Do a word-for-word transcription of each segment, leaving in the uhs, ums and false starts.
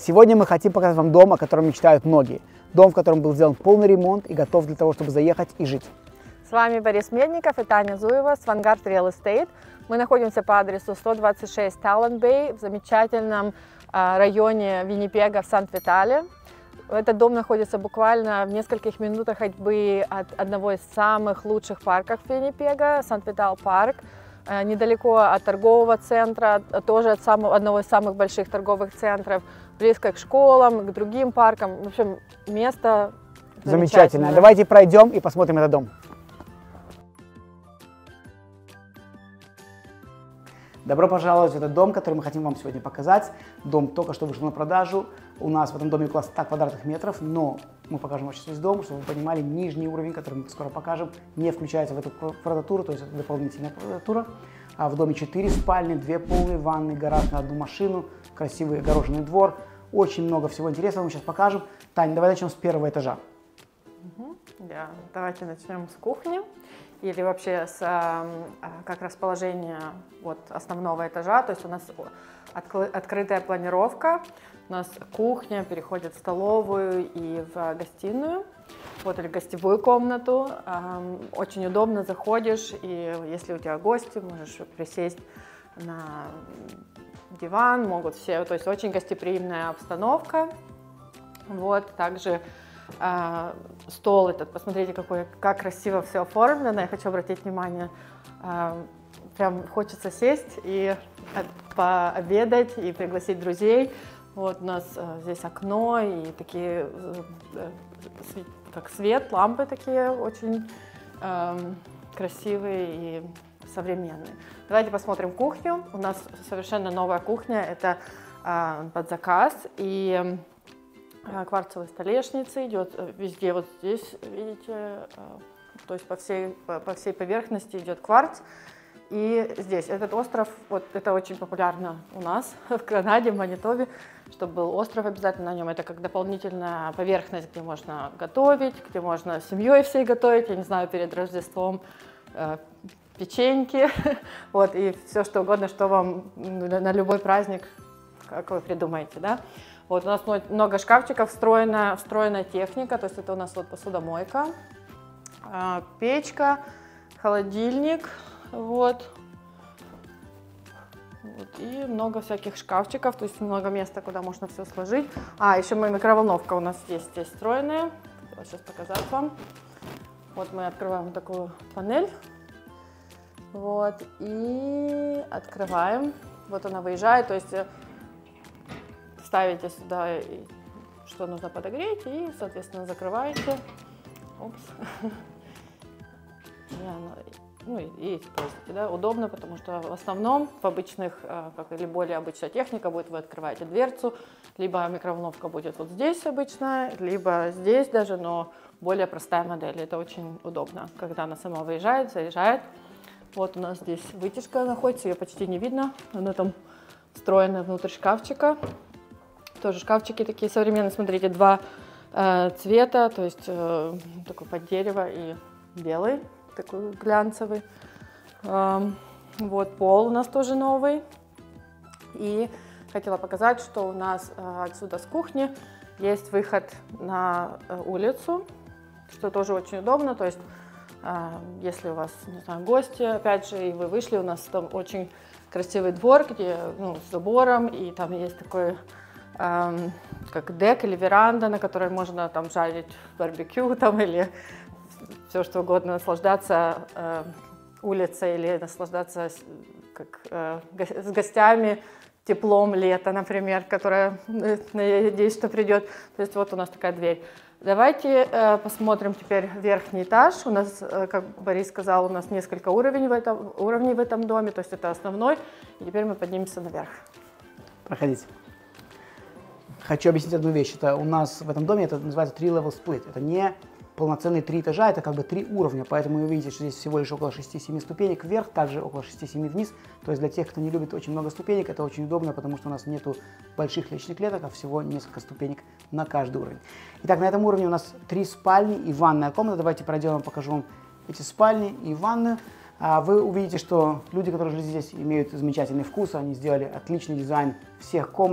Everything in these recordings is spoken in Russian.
Сегодня мы хотим показать вам дом, о котором мечтают многие. Дом, в котором был сделан полный ремонт и готов для того, чтобы заехать и жить. С вами Борис Медников и Таня Зуева с Vanguard Real Estate. Мы находимся по адресу сто двадцать шесть Talent Bay в замечательном районе Виннипега в Сант-Витале. Этот дом находится буквально в нескольких минутах ходьбы от одного из самых лучших парков Виннипега, Сант-Витал парк. Недалеко от торгового центра, тоже от самого, одного из самых больших торговых центров, близко к школам, к другим паркам. В общем, место замечательное. Замечательно. Давайте пройдем и посмотрим этот дом. Добро пожаловать в этот дом, который мы хотим вам сегодня показать. Дом только что вышел на продажу. У нас в этом доме около ста квадратных метров, но мы покажем вам сейчас весь дом, чтобы вы понимали, нижний уровень, который мы скоро покажем, не включается в эту квадратуру, то есть это дополнительная квадратура. А в доме четыре спальни, две полные ванны, гараж на одну машину, красивый огороженный двор. Очень много всего интересного мы сейчас покажем. Таня, давай начнем с первого этажа. Угу. Да, давайте начнем с кухни. Или вообще с как расположение вот основного этажа. То есть у нас открытая планировка, у нас кухня переходит в столовую и в гостиную, вот, или гостевую комнату. Очень удобно заходишь, и если у тебя гости, можешь присесть на диван, могут все, то есть очень гостеприимная обстановка. Вот, также Uh, стол этот, посмотрите, какой, как красиво все оформлено. Я хочу обратить внимание, uh, прям хочется сесть и пообедать и пригласить друзей. Вот у нас uh, здесь окно и такие, uh, uh, как свет, лампы такие очень uh, красивые и современные. Давайте посмотрим кухню. У нас совершенно новая кухня, это uh, под заказ. И кварцевая столешница идет везде, вот здесь, видите, то есть по всей, по всей поверхности идет кварц. И здесь этот остров, вот это очень популярно у нас в Канаде, в Манитобе, чтобы был остров обязательно на нем. Это как дополнительная поверхность, где можно готовить, где можно с семьей всей готовить, я не знаю, перед Рождеством э, печеньки, вот, и все что угодно, что вам на любой праздник, как вы придумаете, да. Вот у нас много шкафчиков, встроенная, встроенная техника, то есть это у нас вот посудомойка, печка, холодильник, вот. Вот, и много всяких шкафчиков, то есть много места, куда можно все сложить. А, еще моя микроволновка у нас есть здесь встроенная, хотела сейчас показать вам. Вот мы открываем такую панель, вот, и открываем, вот она выезжает, то есть ставите сюда, что нужно подогреть, и, соответственно, закрываете. Опс. Ну и, и используйте, да, удобно, потому что в основном в обычных, как или более обычная техника будет, вы открываете дверцу, либо микроволновка будет вот здесь обычная, либо здесь даже, но более простая модель. Это очень удобно, когда она сама выезжает, заезжает. Вот у нас здесь вытяжка находится, ее почти не видно, она там встроена внутрь шкафчика. Тоже шкафчики такие современные, смотрите, два э, цвета, то есть э, такой под дерево и белый, такой глянцевый. Э, вот пол у нас тоже новый. И хотела показать, что у нас э, отсюда с кухни есть выход на э, улицу, что тоже очень удобно. То есть э, если у вас, не знаю, гости, опять же, и вы вышли, у нас там очень красивый двор, где, ну, с забором, и там есть такой как дек или веранда, на которой можно там жарить барбекю там, или все что угодно, наслаждаться э, улицей или наслаждаться как, э, с гостями, теплом лета, например, которое, надеюсь, что придет. То есть вот у нас такая дверь. Давайте э, посмотрим теперь верхний этаж. У нас, э, как Борис сказал, у нас несколько уровней в этом, уровней в этом доме, то есть это основной. И теперь мы поднимемся наверх. Проходите. Хочу объяснить одну вещь. Это у нас в этом доме это называется три level split. Это не полноценные три этажа, это как бы три уровня. Поэтому вы видите, что здесь всего лишь около шести-семи ступенек вверх, также около шести-семи вниз. То есть для тех, кто не любит очень много ступенек, это очень удобно, потому что у нас нету больших лестничных клеток, а всего несколько ступенек на каждый уровень. Итак, на этом уровне у нас три спальни и ванная комната. Давайте пройдем, покажу вам эти спальни и ванную. Вы увидите, что люди, которые жили здесь, имеют замечательный вкус. Они сделали отличный дизайн всех комнат.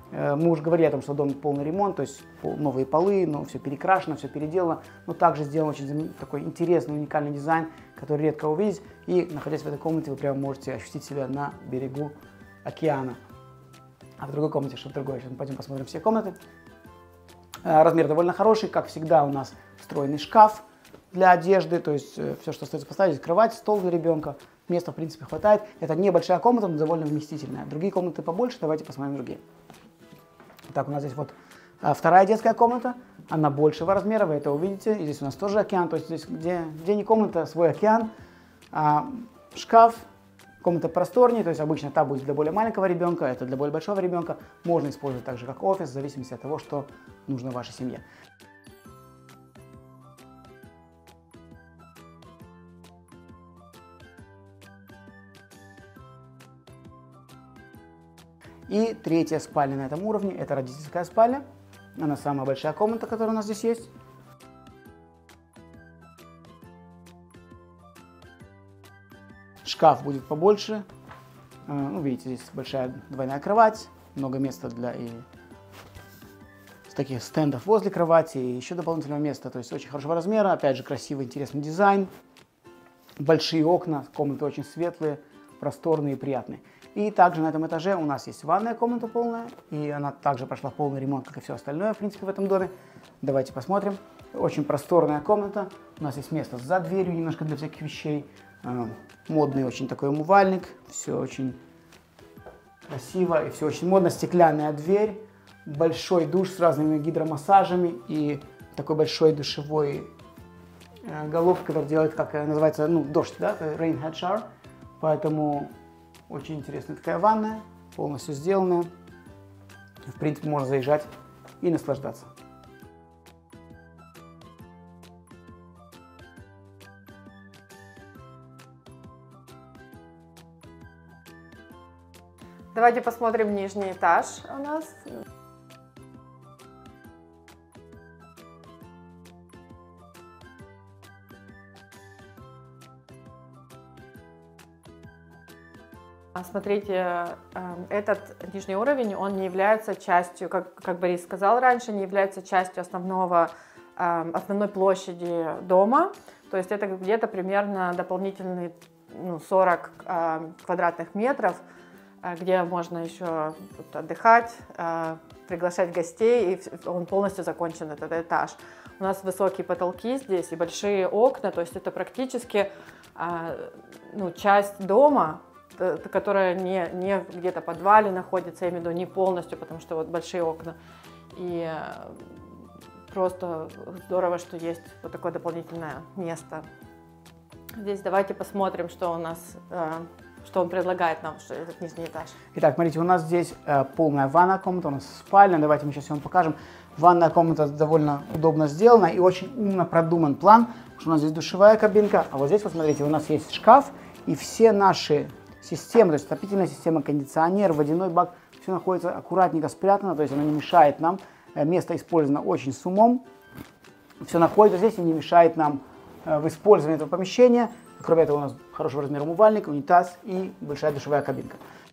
Мы уже говорили о том, что дом полный ремонт, то есть новые полы, но все перекрашено, все переделано, но также сделан очень такой интересный, уникальный дизайн, который редко увидеть, и находясь в этой комнате, вы прямо можете ощутить себя на берегу океана. А в другой комнате что-то другое. Сейчас мы пойдем посмотрим все комнаты. Размер довольно хороший, как всегда у нас встроенный шкаф для одежды, то есть все, что остается поставить, кровать, стол для ребенка, места в принципе хватает. Это небольшая комната, но довольно вместительная. Другие комнаты побольше, давайте посмотрим другие. Так, у нас здесь вот а, вторая детская комната, она большего размера, вы это увидите. И здесь у нас тоже океан, то есть здесь где, где не комната, свой океан. А, шкаф, комната просторнее, то есть обычно та будет для более маленького ребенка, это для более большого ребенка. Можно использовать также как офис, в зависимости от того, что нужно вашей семье. И третья спальня на этом уровне, это родительская спальня. Она самая большая комната, которая у нас здесь есть. Шкаф будет побольше. Ну, видите, здесь большая двойная кровать, много места для и таких стендов возле кровати, и еще дополнительного места. То есть очень хорошего размера, опять же красивый, интересный дизайн. Большие окна, комнаты очень светлые, просторные и приятные. И также на этом этаже у нас есть ванная комната полная, и она также прошла полный ремонт, как и все остальное, в принципе, в этом доме. Давайте посмотрим. Очень просторная комната. У нас есть место за дверью немножко для всяких вещей. Модный очень такой умывальник. Все очень красиво и все очень модно. Стеклянная дверь. Большой душ с разными гидромассажами и такой большой душевой головкой, который делает, как называется, ну, дождь, да, rain head shower. Поэтому очень интересная такая ванная, полностью сделанная. В принципе, можно заезжать и наслаждаться. Давайте посмотрим нижний этаж у нас. Смотрите, этот нижний уровень, он не является частью, как, как Борис сказал раньше, не является частью основного, основной площади дома. То есть это где-то примерно дополнительные ну, сорок квадратных метров, где можно еще тут отдыхать, приглашать гостей, и он полностью закончен, этот этаж. У нас высокие потолки здесь и большие окна, то есть это практически ну, часть дома, которая не, не где-то в подвале находится, я имею в виду не полностью, потому что вот большие окна. И просто здорово, что есть вот такое дополнительное место. Здесь давайте посмотрим, что у нас, что он предлагает нам, что этот нижний этаж. Итак, смотрите, у нас здесь полная ванная комната, у нас спальня, давайте мы сейчас все вам покажем. Ванная комната довольно удобно сделана и очень умно продуман план, потому что у нас здесь душевая кабинка, а вот здесь, вот смотрите, у нас есть шкаф, и все наши системы, то есть отопительная система, кондиционер, водяной бак, все находится аккуратненько спрятано, то есть оно не мешает нам, место использовано очень с умом, все находится здесь и не мешает нам в использовании этого помещения. Кроме этого у нас хорошего размера умывальник, унитаз и большая душевая кабинка.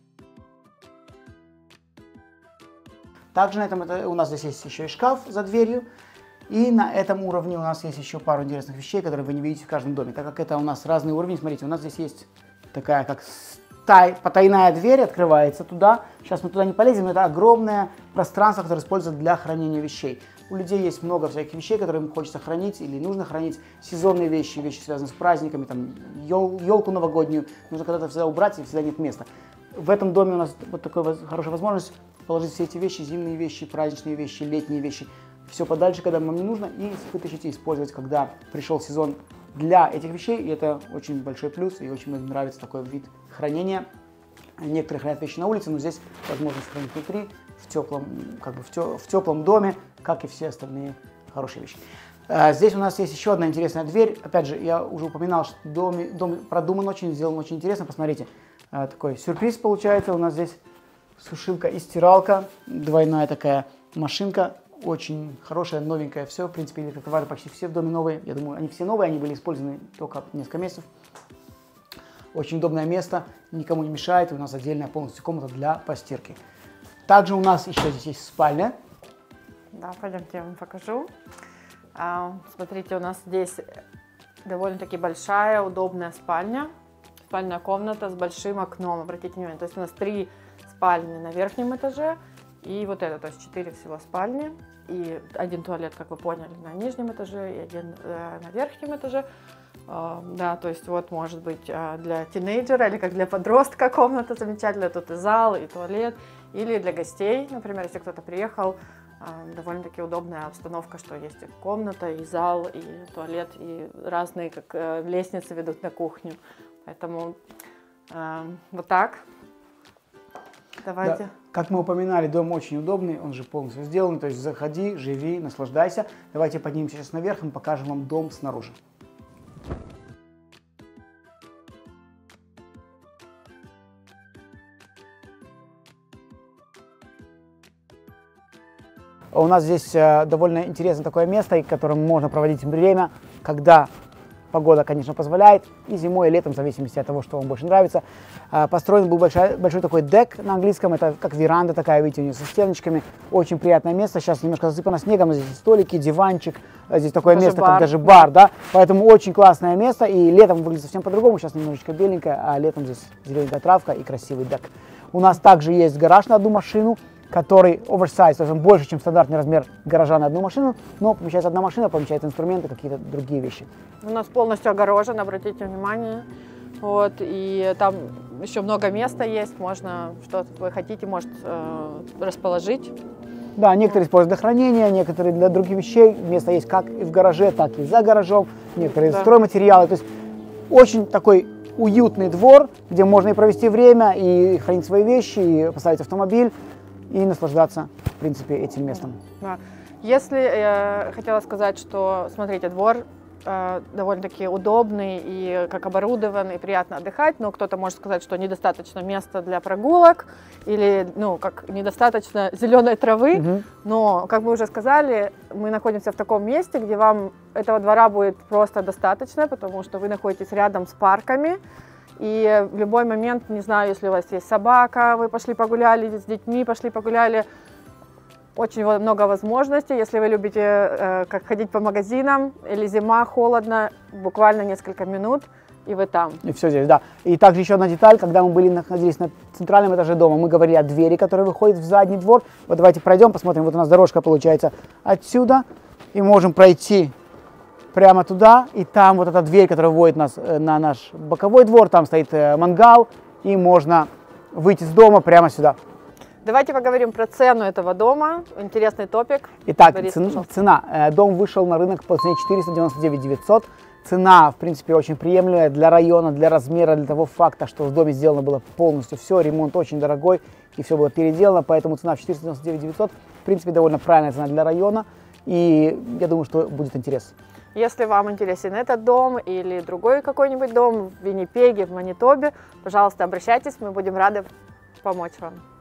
Также на этом это, у нас здесь есть еще и шкаф за дверью. И на этом уровне у нас есть еще пару интересных вещей, которые вы не видите в каждом доме. Так как это у нас разные уровни, смотрите, у нас здесь есть такая как тай, потайная дверь, открывается туда. Сейчас мы туда не полезем, но это огромное пространство, которое используется для хранения вещей. У людей есть много всяких вещей, которые им хочется хранить или нужно хранить. Сезонные вещи, вещи, связанные с праздниками, там, ел, елку новогоднюю. Нужно когда-то всегда убрать, и всегда нет места. В этом доме у нас вот такая хорошая возможность положить все эти вещи, зимние вещи, праздничные вещи, летние вещи, все подальше, когда вам не нужно, и вытащить и использовать, когда пришел сезон для этих вещей. И это очень большой плюс, и очень многим нравится такой вид хранения. Некоторые хранят вещи на улице, но здесь возможность хранить внутри, в теплом, как бы в, тё, в теплом доме, как и все остальные хорошие вещи. А, здесь у нас есть еще одна интересная дверь. Опять же, я уже упоминал, что дом, дом продуман очень, сделан очень интересно. Посмотрите, а, такой сюрприз получается. У нас здесь сушилка и стиралка, двойная такая машинка, очень хорошая, новенькая. Все, в принципе, электротовары почти все в доме новые. Я думаю, они все новые, они были использованы только несколько месяцев. Очень удобное место, никому не мешает. У нас отдельная полностью комната для постирки. Также у нас еще здесь есть спальня. Да, пойдемте я вам покажу. А, смотрите, у нас здесь довольно-таки большая, удобная спальня. Спальная комната с большим окном, обратите внимание. То есть у нас три спальни на верхнем этаже и вот это, то есть четыре всего спальни. И один туалет, как вы поняли, на нижнем этаже и один э, на верхнем этаже. Э, да, то есть вот может быть э, для тинейджера или как для подростка комната замечательная. Тут и зал, и туалет. Или для гостей, например, если кто-то приехал, э, довольно-таки удобная обстановка, что есть и комната, и зал, и туалет, и разные как э, лестницы ведут на кухню. Поэтому э, вот так. Давайте. Да. Как мы упоминали, дом очень удобный, он же полностью сделан, то есть заходи, живи, наслаждайся. Давайте поднимемся сейчас наверх и покажем вам дом снаружи. У нас здесь э, довольно интересное такое место, в котором можно проводить время, когда погода, конечно, позволяет, и зимой, и летом, в зависимости от того, что вам больше нравится. Э, построен был большой, большой такой дек на английском, это как веранда такая, видите, у нее со стеночками. Очень приятное место, сейчас немножко засыпано снегом, здесь столики, диванчик, здесь такое даже место, бар. как даже бар, да, поэтому очень классное место, и летом выглядит совсем по-другому, сейчас немножечко беленькое, а летом здесь зелененькая травка и красивый дек. У нас также есть гараж на одну машину, который оверсайз, то есть он больше, чем стандартный размер гаража на одну машину, но помещается одна машина, помещаются инструменты, какие-то другие вещи. У нас полностью огорожен, обратите внимание. Вот, и там еще много места есть, можно, что вы хотите, может, э, расположить. Да, некоторые используют для хранения, некоторые для других вещей. Место есть как и в гараже, так и за гаражом, некоторые да. стройматериалы. То есть очень такой уютный двор, где можно и провести время, и хранить свои вещи, и поставить автомобиль, и наслаждаться, в принципе, этим местом. Да. Если я хотела сказать, что, смотрите, двор э, довольно-таки удобный и как оборудован, и приятно отдыхать, но кто-то может сказать, что недостаточно места для прогулок или, ну, как недостаточно зеленой травы, угу. но, как мы уже сказали, мы находимся в таком месте, где вам этого двора будет просто достаточно, потому что вы находитесь рядом с парками. И в любой момент, не знаю, если у вас есть собака, вы пошли погуляли с детьми, пошли погуляли, очень много возможностей. Если вы любите э, как ходить по магазинам, или зима, холодно, буквально несколько минут, и вы там. И все здесь, да. И также еще одна деталь, когда мы были, находились на центральном этаже дома, мы говорили о двери, которая выходит в задний двор. Вот давайте пройдем, посмотрим, вот у нас дорожка получается отсюда, и можем пройти прямо туда, и там вот эта дверь, которая вводит нас на наш боковой двор, там стоит мангал, и можно выйти с дома прямо сюда. Давайте поговорим про цену этого дома, интересный топик. Итак, Борис, цена, цена. Дом вышел на рынок по цене четыреста девяносто девять тысяч девятьсот. Цена, в принципе, очень приемлемая для района, для размера, для того факта, что в доме сделано было полностью все, ремонт очень дорогой, и все было переделано, поэтому цена в четыреста девяносто девять тысяч девятьсот, в принципе, довольно правильная цена для района, и я думаю, что будет интерес. Если вам интересен этот дом или другой какой-нибудь дом в Виннипеге, в Манитобе, пожалуйста, обращайтесь, мы будем рады помочь вам.